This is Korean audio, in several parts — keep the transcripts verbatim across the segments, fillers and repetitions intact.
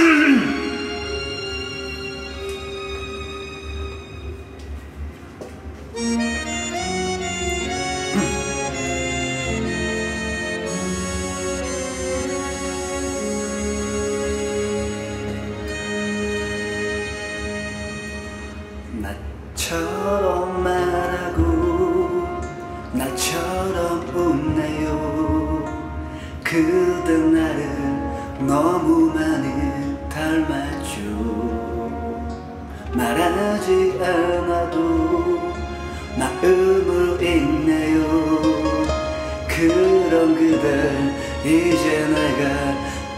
나처럼 말하고 나처럼 웃네요. 그대 나를 너무 많이 닮았죠. 말하지 않아도 마음을 읽네요. 그런 그댈 이제 내가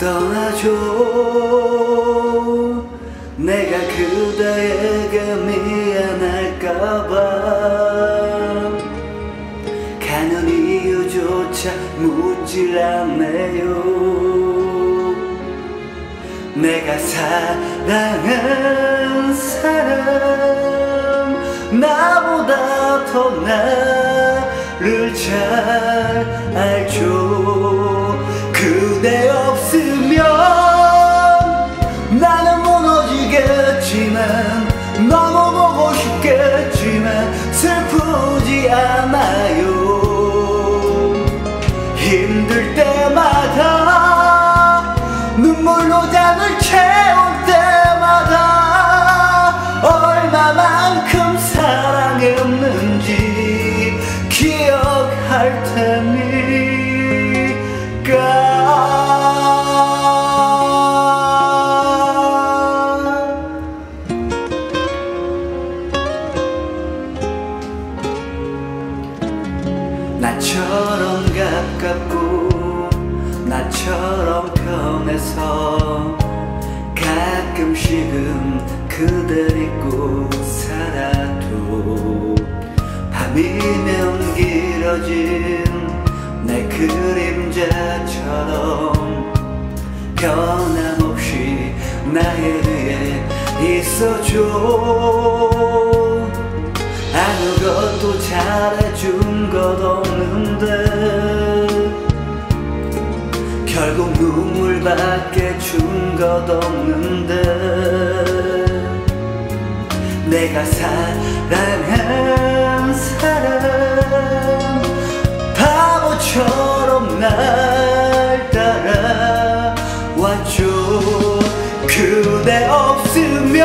떠나죠. 내가 그대에게 미안할까봐 가는 이유조차 묻질 않네요. 내가 사랑한 사람 나보다 더 나를 잘 알죠. 그대 없으면 나는 무너지겠지만 너무 보고 싶겠지만 슬프지 않아요. 힘들 때마다 눈물로 잔을 채울 때마다 얼마만큼 사랑했는지 기억할 테니까. 나처럼 가깝고 나처럼 편해서 가끔씩은 그댈 잊고 살아도 밤이면 길어진 내 그림자처럼 변함없이 나에 위해 있어줘. 아무것도 잘해준 것 없는데 결국 눈물밖에 준 것 없는데 내가 사랑한 사람 바보처럼 날 따라왔죠. 그대 없으면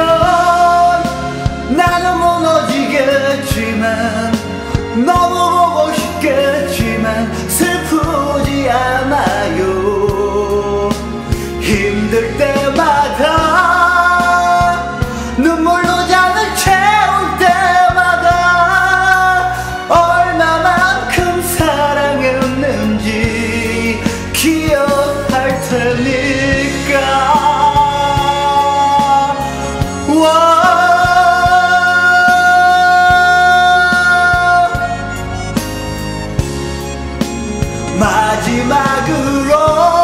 나는 무너지겠지만 너무 보고 싶겠지만 슬프지 않아요. 힘들 때마다 눈물로 잔을 채울 때마다 얼마만큼 사랑했는지 기억할 테니까. 마지막으로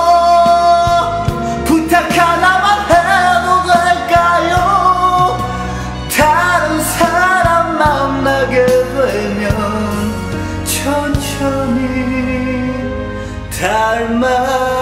부탁 하나만 해도 될까요? 다른 사람 만나게 되면 천천히 닮아